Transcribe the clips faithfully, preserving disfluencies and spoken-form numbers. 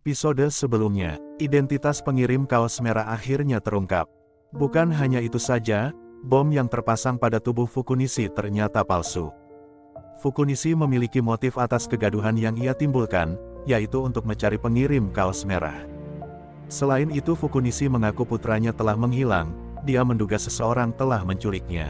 episode sebelumnya, identitas pengirim kaos merah akhirnya terungkap. Bukan hanya itu saja, bom yang terpasang pada tubuh Fukunishi ternyata palsu. Fukunishi memiliki motif atas kegaduhan yang ia timbulkan, yaitu untuk mencari pengirim kaos merah. Selain itu Fukunishi mengaku putranya telah menghilang, dia menduga seseorang telah menculiknya.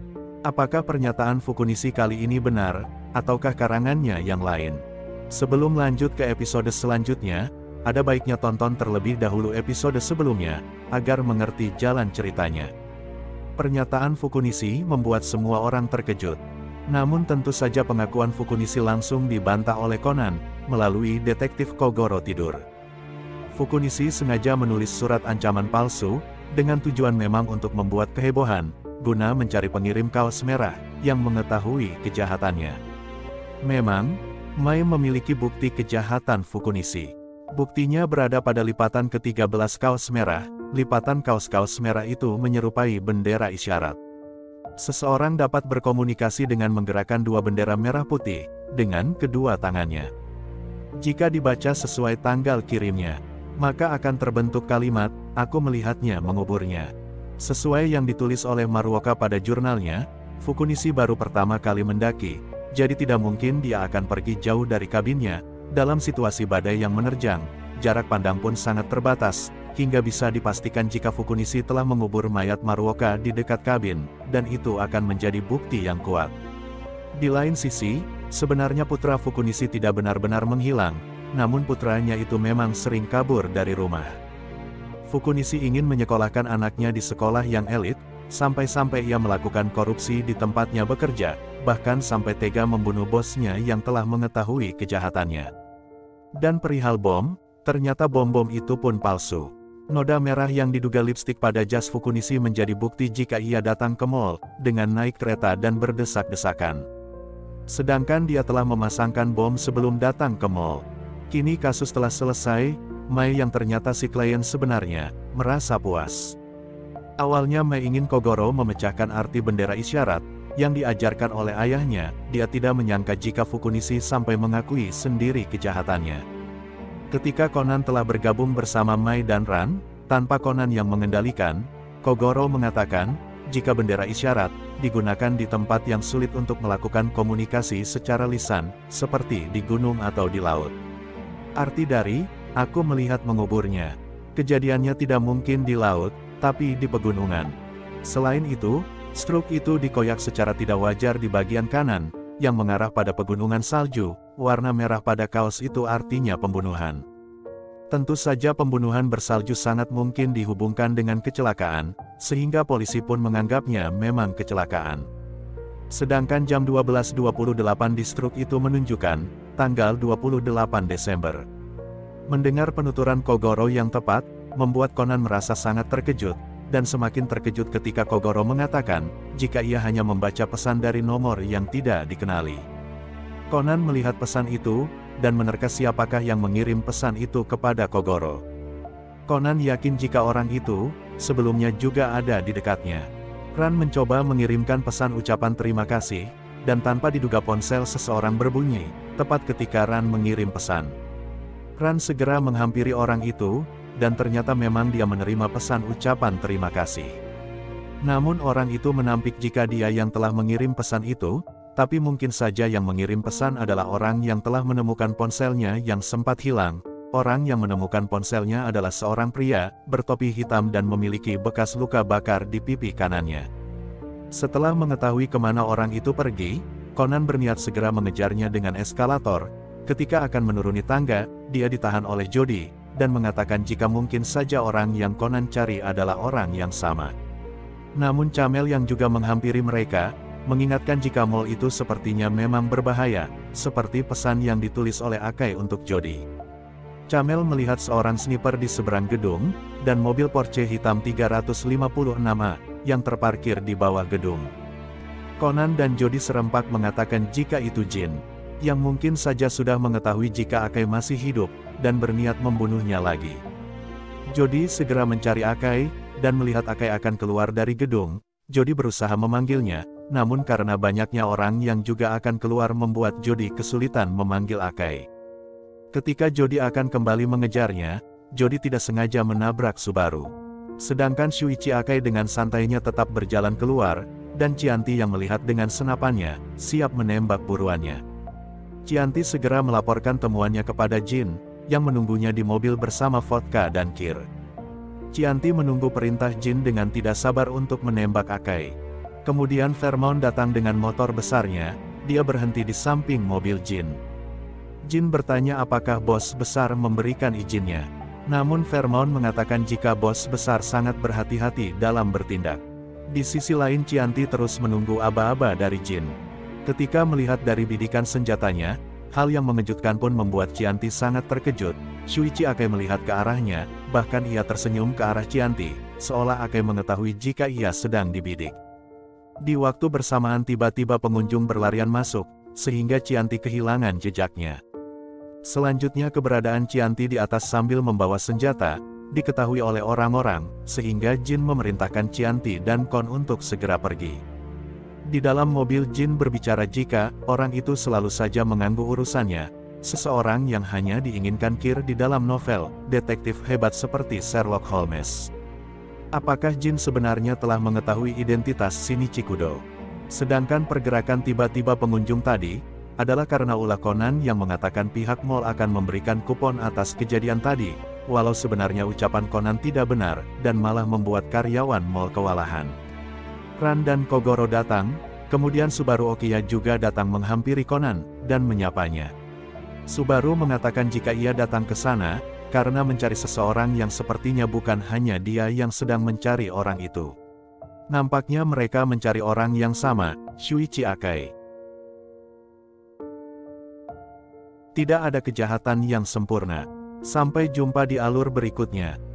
Apakah pernyataan Fukunishi kali ini benar, ataukah karangannya yang lain? Sebelum lanjut ke episode selanjutnya, ada baiknya tonton terlebih dahulu episode sebelumnya, agar mengerti jalan ceritanya. Pernyataan Fukunishi membuat semua orang terkejut. Namun tentu saja pengakuan Fukunishi langsung dibantah oleh Conan, melalui detektif Kogoro tidur. Fukunishi sengaja menulis surat ancaman palsu, dengan tujuan memang untuk membuat kehebohan, guna mencari pengirim kaos merah, yang mengetahui kejahatannya. Memang, Mai memiliki bukti kejahatan Fukunishi. Buktinya berada pada lipatan ke tiga belas kaos merah, lipatan kaos-kaos merah itu menyerupai bendera isyarat. Seseorang dapat berkomunikasi dengan menggerakkan dua bendera merah putih, dengan kedua tangannya. Jika dibaca sesuai tanggal kirimnya, maka akan terbentuk kalimat, "Aku melihatnya menguburnya." Sesuai yang ditulis oleh Maruoka pada jurnalnya, Fukunishi baru pertama kali mendaki, jadi tidak mungkin dia akan pergi jauh dari kabinnya. Dalam situasi badai yang menerjang, jarak pandang pun sangat terbatas, hingga bisa dipastikan jika Fukunishi telah mengubur mayat Maruoka di dekat kabin, dan itu akan menjadi bukti yang kuat. Di lain sisi, sebenarnya putra Fukunishi tidak benar-benar menghilang, namun putranya itu memang sering kabur dari rumah. Fukunishi ingin menyekolahkan anaknya di sekolah yang elit, sampai-sampai ia melakukan korupsi di tempatnya bekerja, bahkan sampai tega membunuh bosnya yang telah mengetahui kejahatannya. Dan perihal bom, ternyata bom-bom itu pun palsu. Noda merah yang diduga lipstik pada jas Fukunishi menjadi bukti jika ia datang ke mall, dengan naik kereta dan berdesak-desakan. Sedangkan dia telah memasangkan bom sebelum datang ke mall. Kini kasus telah selesai, Mai yang ternyata si klien sebenarnya, merasa puas. Awalnya Mai ingin Kogoro memecahkan arti bendera isyarat, yang diajarkan oleh ayahnya, dia tidak menyangka jika Fukunishi sampai mengakui sendiri kejahatannya. Ketika Conan telah bergabung bersama Mai dan Ran, tanpa Conan yang mengendalikan, Kogoro mengatakan, jika bendera isyarat, digunakan di tempat yang sulit untuk melakukan komunikasi secara lisan, seperti di gunung atau di laut. Arti dari, aku melihat menguburnya. Kejadiannya tidak mungkin di laut, tapi di pegunungan. Selain itu, struk itu dikoyak secara tidak wajar di bagian kanan, yang mengarah pada pegunungan salju. Warna merah pada kaos itu artinya pembunuhan. Tentu saja pembunuhan bersalju sangat mungkin dihubungkan dengan kecelakaan, sehingga polisi pun menganggapnya memang kecelakaan. Sedangkan jam dua belas dua puluh delapan di struk itu menunjukkan, tanggal dua puluh delapan Desember. Mendengar penuturan Kogoro yang tepat, membuat Conan merasa sangat terkejut, dan semakin terkejut ketika Kogoro mengatakan, jika ia hanya membaca pesan dari nomor yang tidak dikenali. Conan melihat pesan itu, dan menerka siapakah yang mengirim pesan itu kepada Kogoro. Conan yakin jika orang itu, sebelumnya juga ada di dekatnya. Ran mencoba mengirimkan pesan ucapan terima kasih, dan tanpa diduga ponsel seseorang berbunyi, tepat ketika Ran mengirim pesan. Ran segera menghampiri orang itu, dan ternyata memang dia menerima pesan ucapan terima kasih. Namun orang itu menampik jika dia yang telah mengirim pesan itu, tapi mungkin saja yang mengirim pesan adalah orang yang telah menemukan ponselnya yang sempat hilang. Orang yang menemukan ponselnya adalah seorang pria, bertopi hitam dan memiliki bekas luka bakar di pipi kanannya. Setelah mengetahui kemana orang itu pergi, Conan berniat segera mengejarnya dengan eskalator. Ketika akan menuruni tangga, dia ditahan oleh Jody, dan mengatakan jika mungkin saja orang yang Conan cari adalah orang yang sama. Namun Camel yang juga menghampiri mereka, mengingatkan jika mall itu sepertinya memang berbahaya, seperti pesan yang ditulis oleh Akai untuk Jody. Camel melihat seorang sniper di seberang gedung, dan mobil Porsche hitam tiga ratus lima puluh enam A, yang terparkir di bawah gedung. Conan dan Jody serempak mengatakan jika itu Jin, yang mungkin saja sudah mengetahui jika Akai masih hidup, dan berniat membunuhnya lagi. Jody segera mencari Akai, dan melihat Akai akan keluar dari gedung, Jody berusaha memanggilnya, namun karena banyaknya orang yang juga akan keluar membuat Jody kesulitan memanggil Akai. Ketika Jody akan kembali mengejarnya, Jody tidak sengaja menabrak Subaru. Sedangkan Shuichi Akai dengan santainya tetap berjalan keluar, dan Chianti yang melihat dengan senapannya, siap menembak buruannya. Chianti segera melaporkan temuannya kepada Jin, yang menunggunya di mobil bersama vodka dan kir. Chianti menunggu perintah Jin dengan tidak sabar untuk menembak Akai. Kemudian Fairmount datang dengan motor besarnya, dia berhenti di samping mobil Jin. Jin bertanya apakah bos besar memberikan izinnya. Namun Fairmount mengatakan jika bos besar sangat berhati-hati dalam bertindak. Di sisi lain Chianti terus menunggu aba-aba dari Jin. Ketika melihat dari bidikan senjatanya, hal yang mengejutkan pun membuat Chianti sangat terkejut. Shuichi Akai melihat ke arahnya, bahkan ia tersenyum ke arah Chianti, seolah Akai mengetahui jika ia sedang dibidik. Di waktu bersamaan tiba-tiba pengunjung berlarian masuk, sehingga Chianti kehilangan jejaknya. Selanjutnya keberadaan Chianti di atas sambil membawa senjata, diketahui oleh orang-orang, sehingga Jin memerintahkan Chianti dan Kon untuk segera pergi. Di dalam mobil Jin berbicara jika orang itu selalu saja mengganggu urusannya, seseorang yang hanya diinginkan Kir di dalam novel, detektif hebat seperti Sherlock Holmes. Apakah Jin sebenarnya telah mengetahui identitas Shinichi Kudo? Sedangkan pergerakan tiba-tiba pengunjung tadi, adalah karena ulah Conan yang mengatakan pihak mall akan memberikan kupon atas kejadian tadi, walau sebenarnya ucapan Conan tidak benar, dan malah membuat karyawan mall kewalahan. Ran dan Kogoro datang, kemudian Subaru Okiya juga datang menghampiri Conan, dan menyapanya. Subaru mengatakan jika ia datang ke sana, karena mencari seseorang yang sepertinya bukan hanya dia yang sedang mencari orang itu. Nampaknya mereka mencari orang yang sama, Shuichi Akai. Tidak ada kejahatan yang sempurna. Sampai jumpa di alur berikutnya.